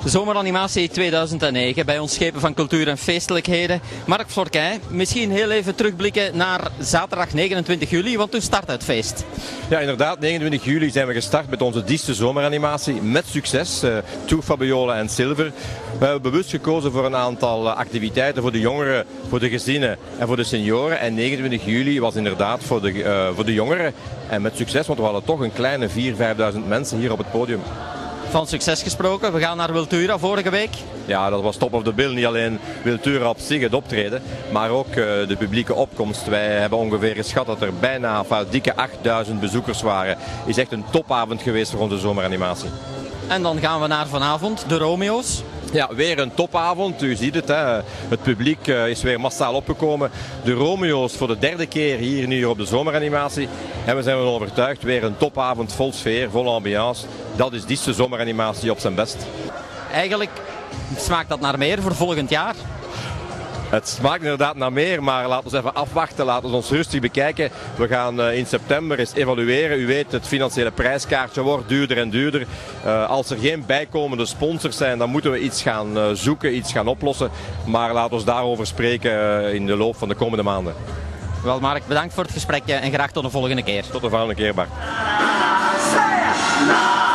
Zomeranimatie 2009 bij ons Schepen van Cultuur en Feestelijkheden. Mark Florquin, misschien heel even terugblikken naar zaterdag 29 juli, want toen start het feest. Ja, inderdaad, 29 juli zijn we gestart met onze 10e zomeranimatie met succes. Toe Fabiola en Silver. We hebben bewust gekozen voor een aantal activiteiten voor de jongeren, voor de gezinnen en voor de senioren. En 29 juli was inderdaad voor de jongeren. En met succes, want we hadden toch een kleine 4.000-5.000 mensen hier op het podium. Van succes gesproken, we gaan naar Wiltura vorige week. Ja, dat was top of the bill. Niet alleen Wiltura op zich het optreden, maar ook de publieke opkomst. Wij hebben ongeveer geschat dat er bijna dikke 8.000 bezoekers waren. Is echt een topavond geweest voor onze zomeranimatie. En dan gaan we naar vanavond, de Romeo's. Ja, weer een topavond. U ziet het, hè. Het publiek is weer massaal opgekomen. De Romeo's voor de derde keer hier nu op de zomeranimatie. En we zijn ervan overtuigd, weer een topavond vol sfeer, vol ambiance. Dat is die zomeranimatie op zijn best. Eigenlijk smaakt dat naar meer voor volgend jaar. Het smaakt inderdaad naar meer, maar laten we even afwachten. Laten we ons rustig bekijken. We gaan in september eens evalueren. U weet, het financiële prijskaartje wordt duurder en duurder. Als er geen bijkomende sponsors zijn, dan moeten we iets gaan zoeken, iets gaan oplossen. Maar laten we ons daarover spreken in de loop van de komende maanden. Wel Mark, bedankt voor het gesprek en graag tot de volgende keer. Tot de volgende keer, Bart.